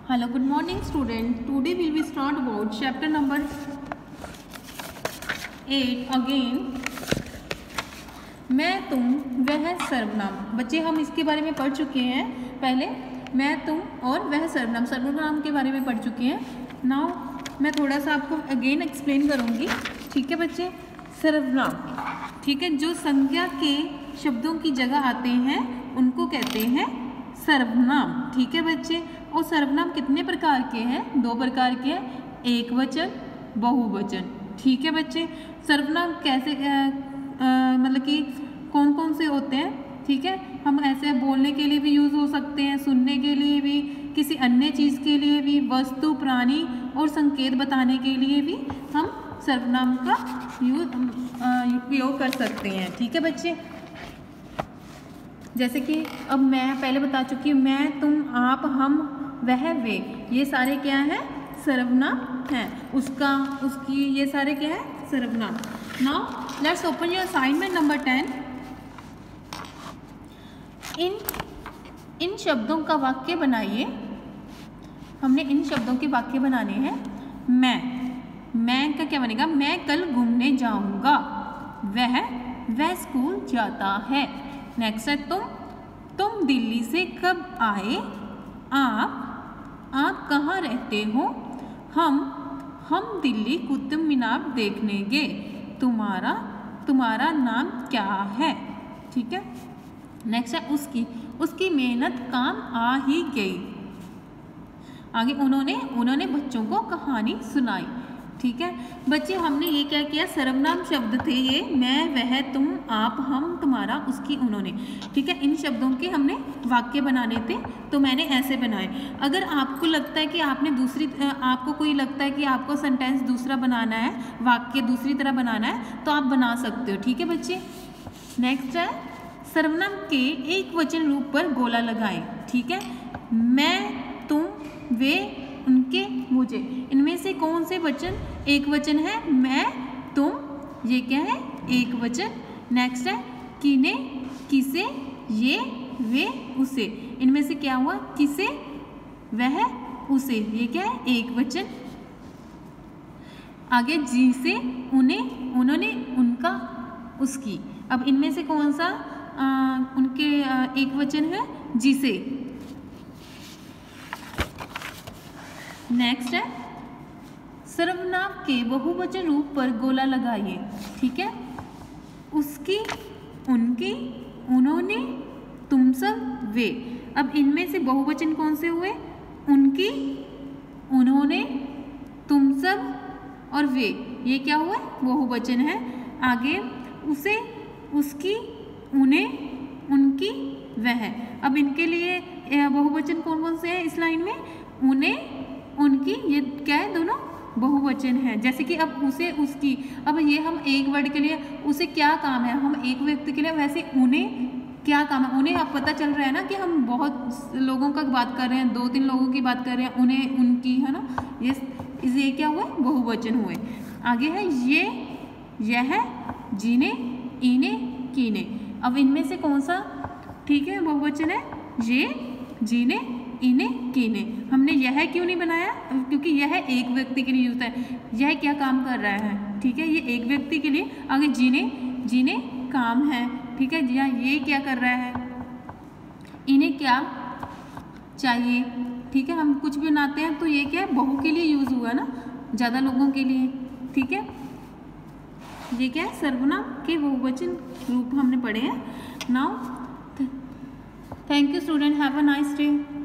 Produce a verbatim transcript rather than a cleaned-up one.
Hello, good morning student. Today we will start about chapter number eight again. मैं तुम वह सर्वनाम। बच्चे हम इसके बारे में पढ़ चुके हैं पहले। मैं तुम और वह सर्वनाम सर्वनाम के बारे में पढ़ चुके हैं। नाउ मैं थोड़ा सा आपको अगेन एक्सप्लेन करूँगी। ठीक है बच्चे, सर्वनाम ठीक है, जो संज्ञा के शब्दों की जगह आते हैं उनको कहते हैं सर्वनाम। ठीक है बच्चे, और सर्वनाम कितने प्रकार के हैं? दो प्रकार के हैं, एक वचन, बहुवचन। ठीक है बच्चे, सर्वनाम कैसे आ, आ, मतलब कि कौन कौन से होते हैं? ठीक है, हम ऐसे बोलने के लिए भी यूज़ हो सकते हैं, सुनने के लिए भी, किसी अन्य चीज़ के लिए भी, वस्तु, प्राणी और संकेत बताने के लिए भी हम सर्वनाम का यूज उपयोग कर सकते हैं। ठीक है बच्चे, जैसे कि अब मैं पहले बता चुकी हूँ, मैं, तुम, आप, हम, वह, वे, ये सारे क्या हैं? सर्वनाम हैं। उसका, उसकी, ये सारे क्या है? सर्वनाम। Now let's open your assignment number ten. इन इन शब्दों का वाक्य बनाइए। हमने इन शब्दों के वाक्य बनाने हैं। मैं मैं का क्या बनेगा? मैं कल घूमने जाऊंगा। वह वह स्कूल जाता है। नेक्स्ट है तुम तुम दिल्ली से कब आए? आप आप कहाँ रहते हो? हम हम दिल्ली कुतुब मीनार देखने गए। तुम्हारा तुम्हारा नाम क्या है? ठीक है, नेक्स्ट है उसकी उसकी मेहनत काम आ ही गई। आगे उन्होंने उन्होंने बच्चों को कहानी सुनाई। ठीक है बच्चे, हमने ये क्या किया? सर्वनाम शब्द थे ये, मैं, वह, तुम, आप, हम, तुम्हारा, उसकी, उन्होंने। ठीक है, इन शब्दों के हमने वाक्य बनाने थे, तो मैंने ऐसे बनाए। अगर आपको लगता है कि आपने दूसरी आपको कोई लगता है कि आपको सेंटेंस दूसरा बनाना है, वाक्य दूसरी तरह बनाना है, तो आप बना सकते हो। ठीक है बच्चे, नेक्स्ट है सर्वनाम के एक वचन रूप पर गोला लगाएं। ठीक है, मैं, तुम, वे, उनके, मुझे, इनमें से कौन से वचन एक वचन है? मैं, तुम, ये क्या है? एक वचन। नेक्स्ट है किने, किसे, ये, वे, उसे, इनमें से क्या हुआ? किसे, वह, उसे, ये क्या है? एक वचन। आगे जिसे, उन्हें, उन्होंने, उनका, उसकी। अब इनमें से कौन सा आ, उनके आ, एक वचन है? जिसे। नेक्स्ट है सर्वनाम के बहुवचन रूप पर गोला लगाइए। ठीक है, उसकी, उनकी, उन्होंने, तुम सब, वे। अब इनमें से बहुवचन कौन से हुए? उनकी, उन्होंने, तुम सब और वे, ये क्या हुआ? बहुवचन है। आगे उसे, उसकी, उन्हें, उनकी, वह। अब इनके लिए बहुवचन कौन कौन से हैं इस लाइन में? उन्हें, उनकी, ये क्या है? दोनों बहुवचन है। जैसे कि अब उसे, उसकी, अब ये हम एक वर्ड के लिए, उसे क्या काम है, हम एक व्यक्ति के लिए, वैसे उन्हें क्या काम है? उन्हें अब पता चल रहा है ना कि हम बहुत लोगों का बात कर रहे हैं, दो तीन लोगों की बात कर रहे हैं, उन्हें, उनकी, है ना, ये ये क्या हुआ? बहुवचन हुए। आगे है ये, यह, जीने, इने, कीने। अब इनमें से कौन सा ठीक है बहुवचन है? ये, जीने, इने, कीने। हमने यह क्यों नहीं बनाया? क्योंकि यह एक व्यक्ति के लिए यूज है। यह क्या काम कर रहा है? ठीक है, ये एक व्यक्ति के लिए। आगे जीने, जीने काम है। ठीक है, यहाँ ये क्या कर रहा है? इन्हें क्या चाहिए? ठीक है, हम कुछ भी बनाते हैं तो ये क्या है? बहु के लिए यूज हुआ ना, ज़्यादा लोगों के लिए। ठीक है, ये क्या है? सर्वनाम के बहुवचन रूप हमने पढ़े हैं। Now thank you student, have a nice day.